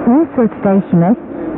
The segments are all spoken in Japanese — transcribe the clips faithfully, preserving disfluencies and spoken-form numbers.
ニュースをお伝えします。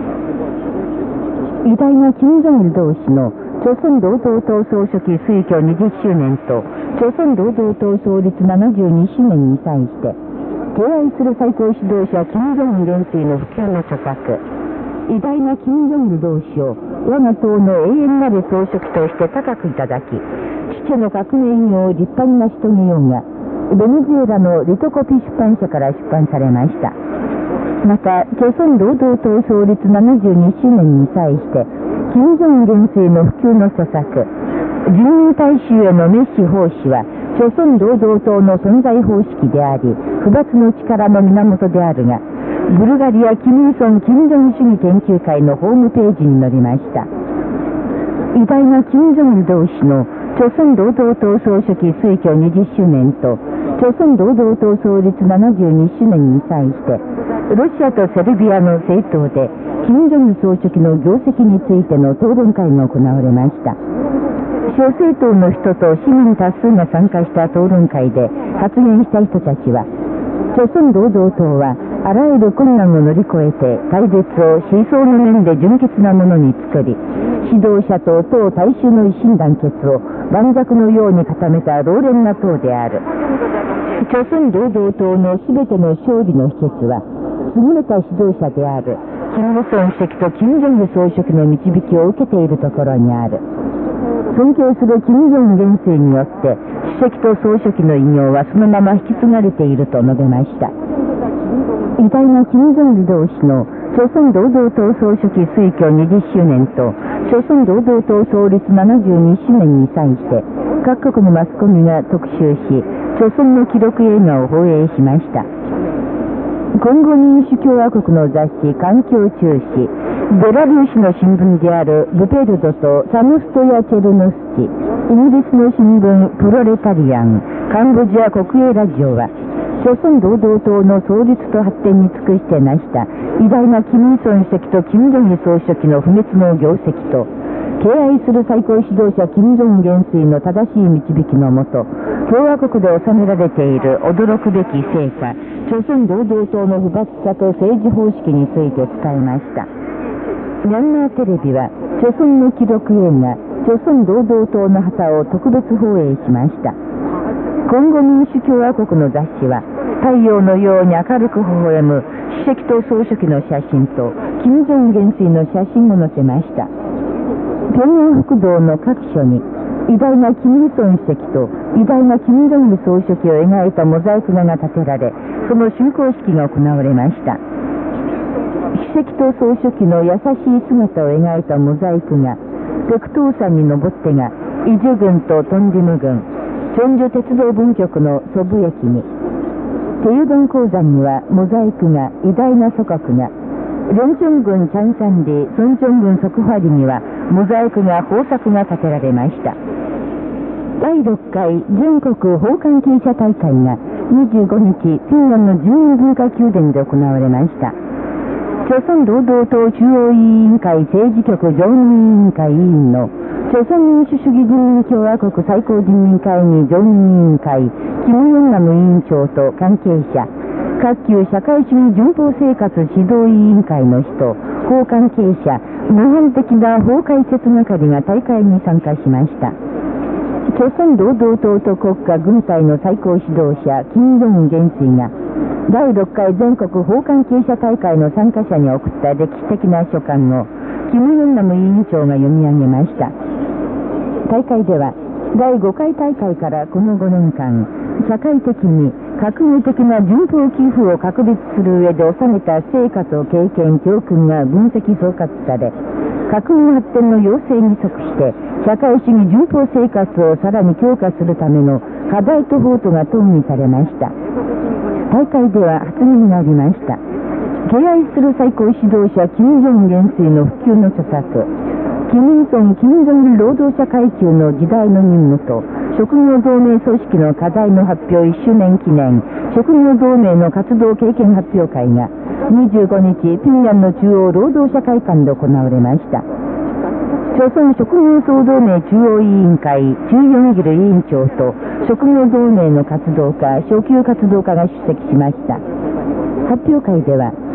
偉大な金正日同志の朝鮮労働党総書記推挙にじゅっしゅうねんと朝鮮労働党創立ななじゅうにしゅうねんに際して敬愛する最高指導者金正恩元帥の普及の著作、偉大な金正日同志を我が党の永遠なる総書記として高くいただき、父の革命業を立派に成し遂げようが、ベネズエラのリトコピ出版社から出版されました。また、朝鮮労働党創立ななじゅうにしゅうねんに際して、金正恩元帥の普及の著作、人民大衆へのメッシ奉仕は、朝鮮労働党の存在方式であり、不罰の力の源であるが、ブルガリア・キム・イソン・金正恩主義研究会のホームページに載りました。偉大な金正日同志の朝鮮労働党総書記推挙にじゅっしゅうねんと朝鮮労働党創立ななじゅうにしゅうねんに際して、ロシアとセルビアの政党で金正日総書記の業績についての討論会が行われました。小政党の人と市民多数が参加した討論会で発言した人たちは、朝鮮労働党はあらゆる困難を乗り越えて対立を思想の面で純潔なものに作り、指導者と党大衆の一心団結を盤石のように固めた老練な党である。朝鮮労働党のすべての勝利の秘訣は、優れた指導者である金日成主席と金正日総書記の導きを受けているところにある。尊敬する金正恩元帥によって主席と総書記の偉業はそのまま引き継がれていると述べました。偉大な金正日同志の朝鮮労働党総書記推挙にじゅっしゅうねんと朝鮮労働党創立ななじゅうにしゅうねんに際して各国のマスコミが特集し、朝鮮の記録映画を放映しました。コンゴ民主共和国の雑誌環境中止、ベラルーシの新聞であるブペルドとサムストヤ・チェルノスチ、イギリスの新聞プロレタリアン、カンボジア国営ラジオは、朝鮮労働党の創立と発展に尽くして成した偉大なキム・イソン主席と金正日総書記の不滅の業績と、敬愛する最高指導者金正恩元帥の正しい導きのもと、共和国で収められている驚くべき成果、朝鮮労働党の不罰さと政治方式について伝えました。ミャンマーテレビは、朝鮮の記録映画、朝鮮労働党の旗を特別放映しました。コンゴ民主共和国の雑誌は、太陽のように明るく微笑む主席と総書記の写真と、金正恩元帥の写真を載せました。平壌北道の各所に、偉大なキム・イソン主席と偉大な金正日総書記を描いたモザイク画が建てられ、その竣工式が行われました。主席と総書記の優しい姿を描いたモザイクが、北東山に登ってが、イジュ郡とトンジム郡、チョンジュ鉄道分局の祖父駅に、テユドン鉱山にはモザイクが偉大な祖国が、リョンチョン郡チャンサンリ、ソンチョン郡ソクファリにはモザイクが豊作が建てられました。だいろっかい全国法関係者大会がにじゅうごにち、平壌の人民文化宮殿で行われました。朝鮮労働党中央委員会政治局常任委員会委員の朝鮮民主主義人民共和国最高人民会議常任委員会キム・ヨンナム委員長と関係者、各級社会主義順法生活指導委員会の人、法関係者、模範的な法解説係が大会に参加しました。朝鮮労働党と国家軍隊の最高指導者金正恩元帥がだいろっかい全国法関係者大会の参加者に送った歴史的な書簡をキム・ヨンナム委員長が読み上げました。大会ではだいごかい大会からこのごねんかん、社会的に革命的な順法寄付を確立する上で収めた成果と経験教訓が分析総括され、革命発展の要請に即して社会主義順法生活をさらに強化するための課題と法とが討議されました。大会では発言がありました。敬愛する最高指導者金正恩元帥の普及の著作、キム・イソン・金正日労働者階級の時代の任務と職業同盟組織の課題の発表いっしゅうねん記念職業同盟の活動経験発表会がにじゅうごにち、平壌の中央労働者会館で行われました。朝鮮職業総同盟中央委員会チュ・ヨンギル委員長と職業同盟の活動家、初級活動家が出席しました。発表会では、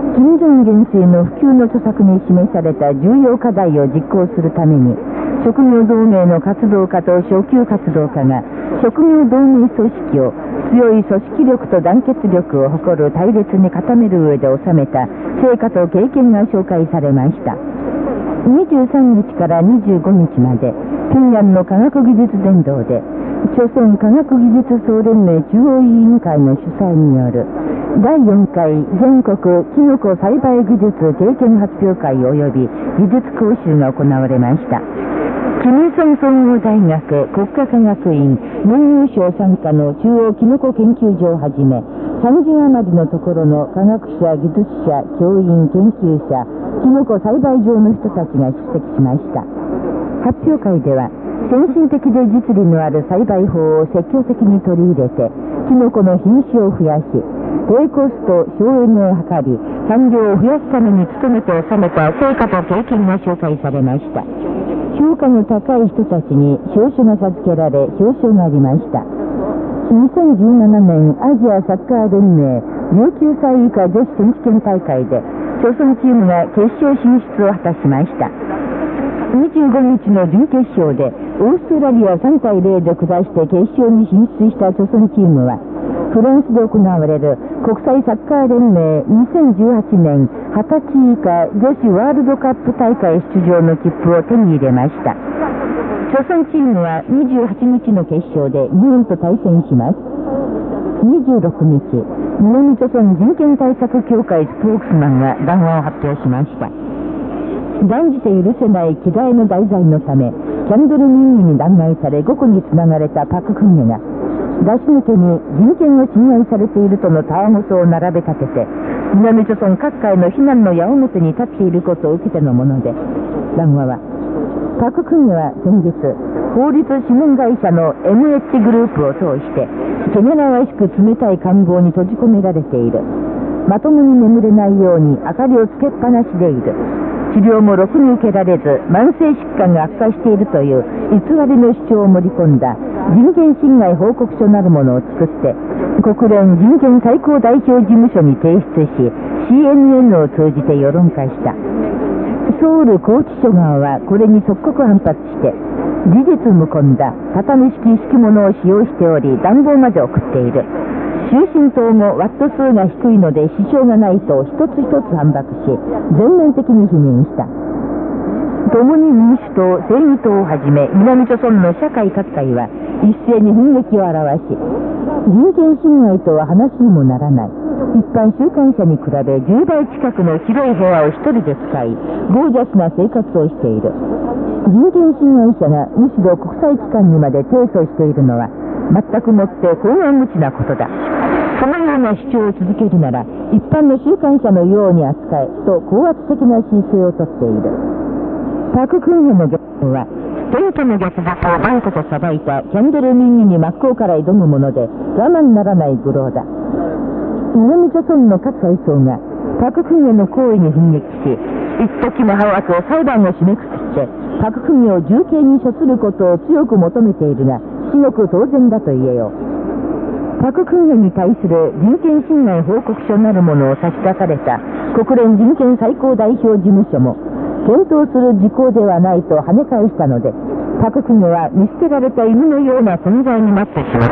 金正恩元帥の普及の著作に示された重要課題を実行するために、職業同盟の活動家と昇級活動家が職業同盟組織を強い組織力と団結力を誇る隊列に固める上で収めた成果と経験が紹介されました。にじゅうさんにちからにじゅうごにちまで、平壌の科学技術伝道で、朝鮮科学技術総連盟中央委員会の主催によるだいよんかい全国キノコ栽培技術経験発表会及び技術講習が行われました。キミルソン総合大学国家科学院年優賞参加の中央キノコ研究所をはじめ、さんじゅうあまりのところの科学者、技術者、教員、研究者、キノコ栽培場の人たちが出席しました。発表会では、先進的で実利のある栽培法を積極的に取り入れて、キノコの品種を増やし、低コスト省エネを図り、産業を増やすために努めて収めた成果と経験が紹介されました。評価の高い人たちに証書が授けられ、表彰がありました。にせんじゅうななねんアジアサッカー連盟じゅうきゅうさい以下女子選手権大会で、朝鮮チームが決勝進出を果たしました。にじゅうごにちの準決勝でオーストラリアさんたいゼロで下して決勝に進出した朝鮮チームは、フランスで行われる国際サッカー連盟にせんじゅうはちねんはたち以下女子ワールドカップ大会出場の切符を手に入れました。朝鮮チームはにじゅうはちにちの決勝で日本と対戦します。にじゅうろくにち、南朝鮮人権対策協会スポークスマンが談話を発表しました。断じて許せない希代の題材のため、キャンドル民意に弾劾され、獄につながれたパク・クンゲが、出し抜けに人権を侵害されているとのたわごとを並べ立てて、南朝鮮各界の非難の矢面に立っていることを受けてのもので、談話は、パク・クンゲは先日、法律諮問会社の エムエイチ グループを通して、汚らわしく冷たい官房に閉じ込められている。まともに眠れないように明かりをつけっぱなしでいる。治療もろくに受けられず、慢性疾患が悪化しているという偽りの主張を盛り込んだ人権侵害報告書なるものを作って、国連人権最高代表事務所に提出し、シーエヌエヌ を通じて世論化した。ソウル拘置所側はこれに即刻反発して、事実無根だ、畳式敷物を使用しており、暖房まで送っている。終身党もワット数が低いので支障がないと一つ一つ反駁し、全面的に否認した。共に民主党、正義党をはじめ、南朝鮮の社会各界は一斉に憤激を表し、人権侵害とは話にもならない。一般週刊誌に比べじゅうばい近くの広い部屋を一人で使い、ゴージャスな生活をしている。人権侵害者がむしろ国際機関にまで提訴しているのは、全くもって厚顔無知なことだ。そのような主張を続けるなら、一般の週刊誌のように扱えと高圧的な姿勢をとっている。パク・クンヘの逆行は、天下の逆だと断固と裁いたキャンドル民意に真っ向から挑むもので、我慢ならない愚弄だ。南朝鮮の各階層が、パク・クンヘの行為に奮撃し、一時も早く裁判を締めくくって、パク・クンヘを重刑に処することを強く求めているが、至極当然だと言えよう。パク・クンヘに対する人権侵害報告書なるものを差し出された国連人権最高代表事務所も、検討する事項ではないと跳ね返したので、パク・クンヘは見捨てられた犬のような存在になってしまった。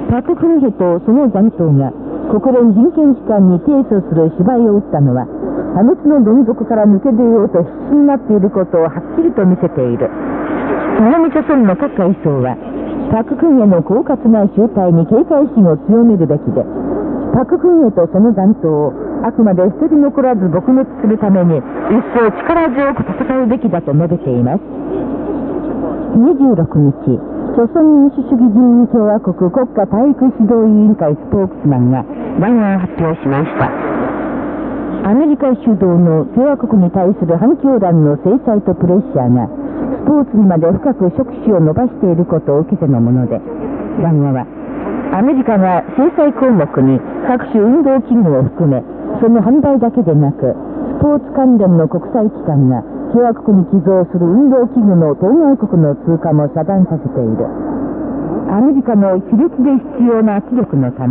パク・クンヘとその残党が国連人権機関に提訴する芝居を打ったのは、破滅のどん底から抜け出ようと必死になっていることをはっきりと見せている。南朝鮮の各階層は、パク・クンヘの狡猾な集体に警戒心を強めるべきで、パク・クンヘとその残党をあくまで一人残らず撲滅するために一層力強く戦うべきだと述べています。にじゅうろくにち、朝鮮民主主義人民共和国国家体育指導委員会スポークスマンが談話を発表しました。アメリカ主導の共和国に対する反共団の制裁とプレッシャーがスポーツにまで深く触手を伸ばしていることを受けてのもので、談話はアメリカが制裁項目に各種運動器具を含め、その販売だけでなくスポーツ関連の国際機関が共和国に寄贈する運動器具の当該国の通貨も遮断させている。アメリカの卑劣で必要な圧力のため、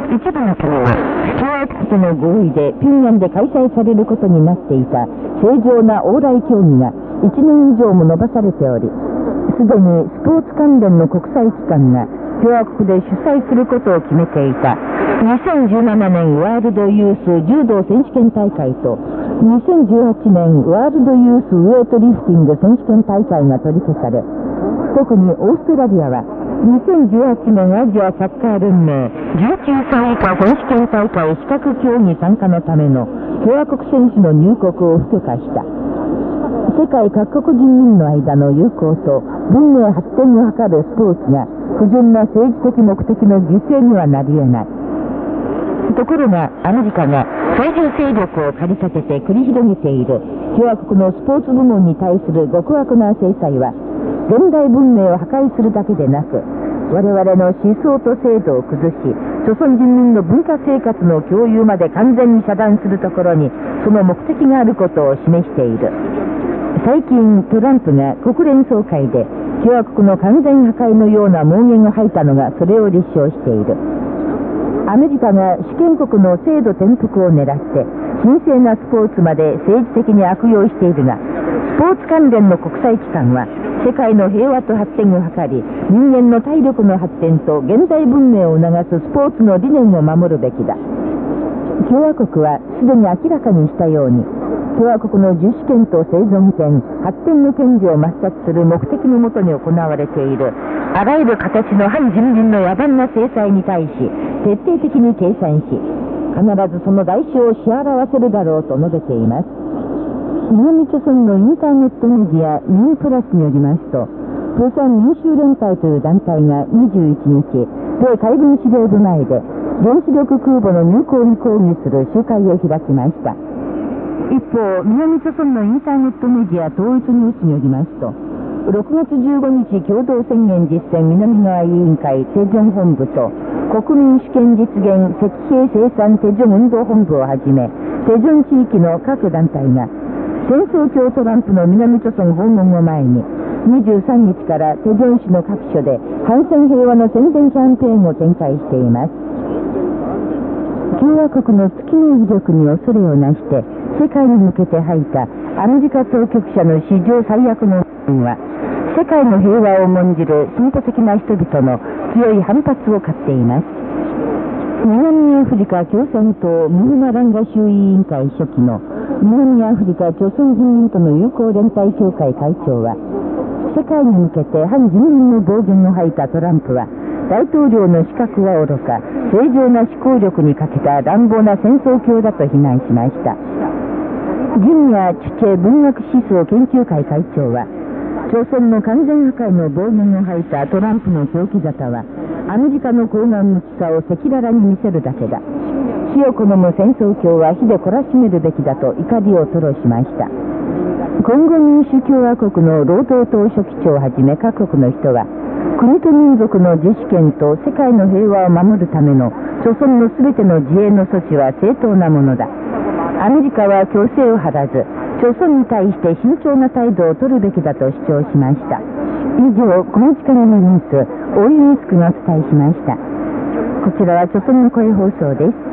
一部の国は、共和国との合意で平壌で開催されることになっていた正常な往来協議がいちねん以上も延ばされており、すでにスポーツ関連の国際機関が共和国で主催することを決めていたにせんじゅうななねんワールドユース柔道選手権大会とにせんじゅうはちねんワールドユースウェイトリフティング選手権大会が取り消され、特にオーストラリアはにせんじゅうはちねんアジアサッカー連盟じゅうきゅうさい以下選手権大会資格競技参加のための共和国選手の入国を不許可した。世界各国人民の間の友好と文明発展を図るスポーツが不純な政治的目的の犠牲にはなり得ない。ところがアメリカが最重勢力を駆り立てて繰り広げている共和国のスポーツ部門に対する極悪な制裁は現代文明を破壊するだけでなく、我々の思想と制度を崩し、朝鮮人民の文化生活の共有まで完全に遮断するところにその目的があることを示している。最近トランプが国連総会で共和国の完全破壊のような妄言を吐いたのがそれを立証している。アメリカが主権国の制度転覆を狙って神聖なスポーツまで政治的に悪用しているが、スポーツ関連の国際機関は世界の平和と発展を図り、人間の体力の発展と現代文明を促すスポーツの理念を守るべきだ。共和国はすでに明らかにしたように、共和国の自主権と生存権、発展の権利を抹殺する目的のもとに行われているあらゆる形の反人民の野蛮な制裁に対し徹底的に計算し、必ずその代償を支払わせるだろうと述べています。南朝鮮のインターネットメディアミンプラスによりますと、プーサン民衆連帯という団体がにじゅういちにち、米海軍司令部前で原子力空母の入港に抗議する集会を開きました。一方、南朝鮮のインターネットメディア統一ニュースによりますと、ろくがつじゅうごにち共同宣言実践南側委員会テジョン本部と国民主権実現赤兵生産テジョン運動本部をはじめ、テジョン地域の各団体が戦争狂トランプの南朝鮮訪問を前ににじゅうさんにちからテジョン市の各所で反戦平和の宣伝キャンペーンを展開しています。共和国の月の威力に恐れをなして世界に向けて吐いたアメリカ当局者の史上最悪のは世界の平和を重んじる進歩的な人々の強い反発を買っています。南アフリカ共産党ムフナランガ州委員会書記の南アフリカ朝鮮人民との友好連帯協会会長は、世界に向けて反人民の暴言を吐いたトランプは大統領の資格はおろか正常な思考力に欠けた乱暴な戦争狂だと非難しました。ジュニア・チュチェ文学思想研究会会長は、朝鮮の完全破壊の暴言を吐いたトランプの狂気沙汰はアメリカの高顔無知さを赤裸々に見せるだけだ。死を好む戦争狂は火で懲らしめるべきだと怒りを吐露しました。コンゴ民主共和国の労働党書記長をはじめ各国の人は、国と民族の自主権と世界の平和を守るための朝鮮の全ての自衛の措置は正当なものだ。アメリカは強制を張らず、朝鮮に対して慎重な態度を取るべきだと主張しました。以上、この力のニュース、大井ミスクがお伝えしました。こちらは朝鮮の声放送です。